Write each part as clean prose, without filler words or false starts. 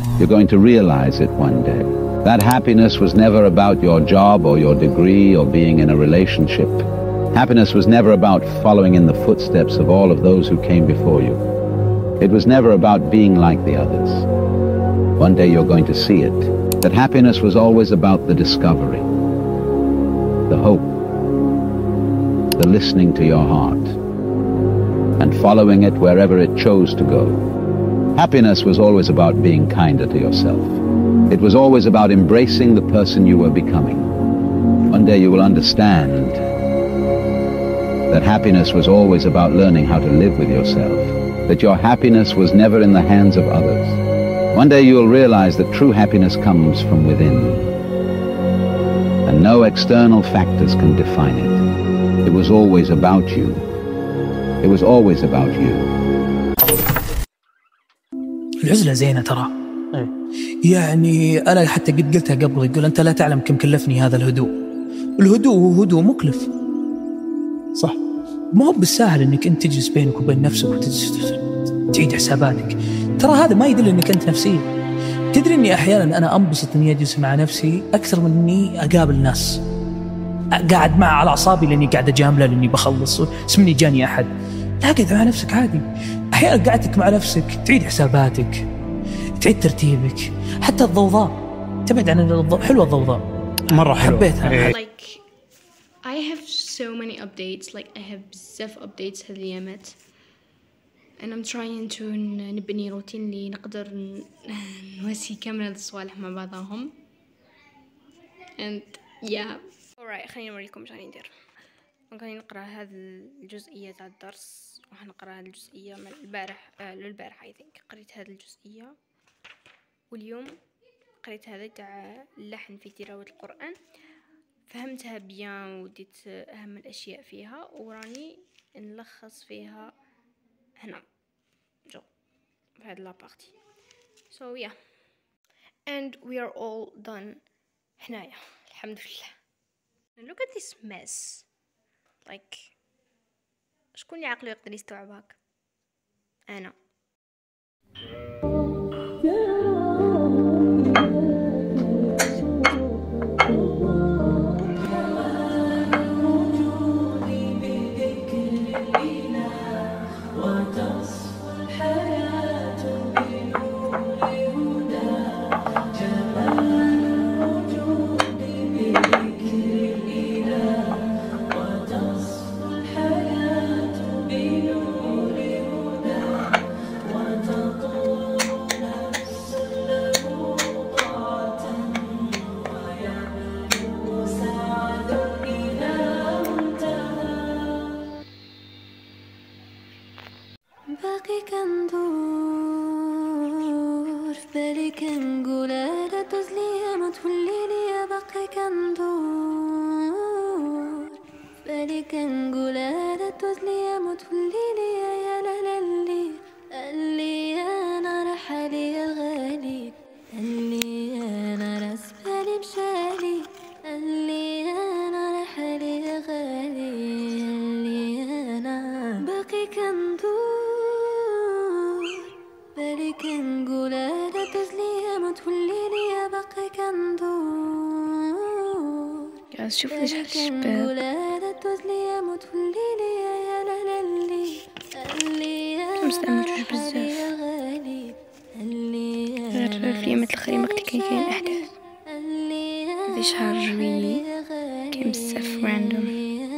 You're going to realize it one day. That happiness was never about your job or your degree or being in a relationship. Happiness was never about following in the footsteps of all of those who came before you. It was never about being like the others. One day you're going to see it. That happiness was always about the discovery, the hope, the listening to your heart, and following it wherever it chose to go. Happiness was always about being kinder to yourself. It was always about embracing the person you were becoming. One day you will understand that happiness was always about learning how to live with yourself, that your happiness was never in the hands of others. One day you will realize that true happiness comes from within, and no external factors can define it. It was always about you. It was always about you. العزلة زينة ترى. يعني أنا حتى قد قلتها قبل، يقول أنت لا تعلم كم كلفني هذا الهدوء. الهدوء هو هدوء مكلف، صح؟ ما هو بالسهل إنك أنت تجلس بينك وبين نفسك وتعيد حساباتك. ترى هذا ما يدل إنك أنت نفسي. تدري إني أحيانا أنا أنبسط إني أجلس مع نفسي أكثر من إني أقابل ناس. قاعد مع على أعصابي لأني قاعد أجامله لأني بخلص اسمني جاني أحد. لا، قاعد مع نفسك عادي. أحيانا قعدتك مع نفسك تعيد حساباتك، تعيد ترتيبك، حتى الضوضاء تبعد عن الضوضاء. حلوة الضوضاء مرة حبيتها. Like I have so many updates, like I have بزاف updates هذه الأيامات and I'm trying to نبني روتين اللي نقدر نواسي كامل هذه الصوالح مع بعضهم and yeah. alright، خليني نوريكم ايش راني ندير. غادي نقرا هذه الجزئيه تاع الدرس، وحنقرا هذه الجزئيه من البارح I think قريت هذه الجزئيه، واليوم قريت هذا تاع اللحن في تلاوة القرآن. فهمتها بيان وديت أهم الأشياء فيها، وراني نلخص فيها هنا جو في هذه لابارتي. so yeah and we are all done هنايا الحمد لله. look at this mess. like شكون اللي عقله يقدر يستوعب هاك؟ أنا. باقي كندور في بالي كنقول لا دوز ليا ما تولي ليا. باقي كندور في بالي كنقول لا دوز ليا ما تولي ليا. يا لا لا اللي انا راح عليا الغالي، اللي انا راس بالي مشالي، اللي انا راح عليا غالي، اللي انا باقي كندور بالي كنقول لا دوز ليا ما تولي ليا. باقي كندور شوفوا ايش الشباب لا دوز ليا ما تولي ليا. يا لا لا اللي مستعملتوش بزاف غير في ايامات الاخرين وقت كاين احداث هذا شهر جويلي كاين بزاف راندوم.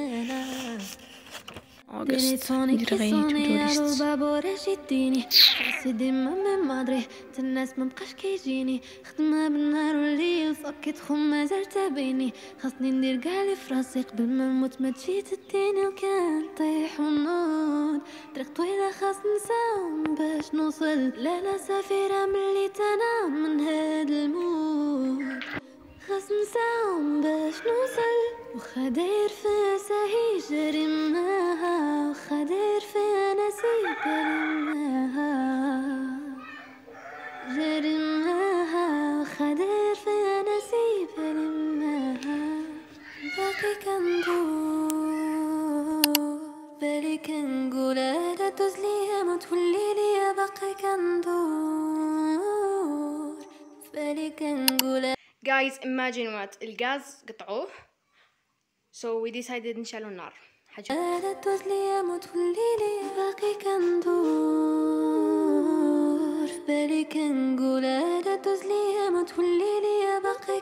أغسطس ندير غير تو ليست. يديني سيدي ما دري الناس ما بقاش كيجيني. خدمه بالنهار والليل فكيت ما زال تابيني. خاصني ندير كاع لي فراسي قبل ما نموت ما تجي تديني. وكان طيح ونوض طريق طويله خاص نساوم باش نوصل. لا سفيره ملي تنام من هاد الموت خاص نساوم باش نوصل. وخا داير فيها ساهي جاري معاها، وخا داير فيها ناسي جاري معاها، وخا داير فيها ناسي بالي معاها. باقي كندور بالي كنقول لا دوز ليا ما تولي ليا. باقي كندور Guys, imagine what الغاز قطعوه so we decided نشعلوا النار. لا توزلي أموت والليلي باقي كندور في بالي كنقول لا توزلي أموت والليلي باقي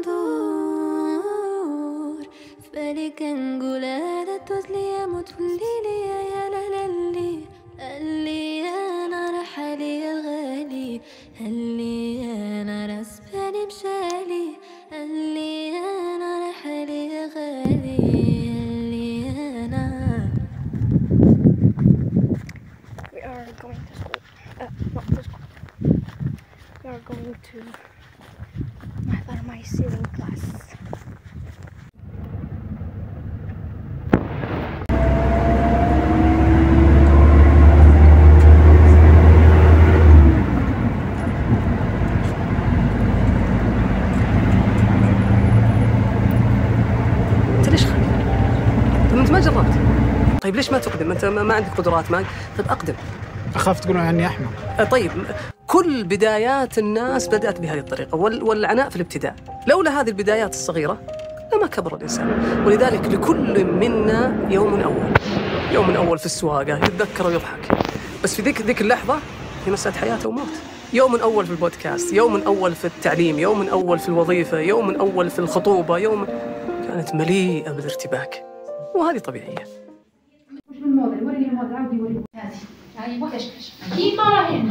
كندور في بالي كنقول لا توزلي أموت والليلي يا لا اللي أنا رحالي الغالي اللي أنا راس بالي مشالي اللي أنا رحالي الغالي اللي أنا. We are going to school. Not to school. We are going to نحضر my sewing class. ما جربت. طيب ليش ما تقدم؟ أنت ما عندك قدرات طيب أقدم. أخاف تقولون عني أحمق. طيب كل بدايات الناس بدأت بهذه الطريقة والعناء في الابتداء. لولا هذه البدايات الصغيرة لما كبر الإنسان. ولذلك لكل منا يوم أول في السواقة يتذكر ويضحك. بس في ذيك اللحظة هي مسألة حياة وموت. يوم أول في البودكاست، يوم أول في التعليم، يوم أول في الوظيفة، يوم أول في الخطوبة، كانت مليئة بالارتباك. وهذه طبيعية. وش الموضة؟ وريني الموضة، عودي وريني هذه. أيوة كشكش. كيف ما راهي؟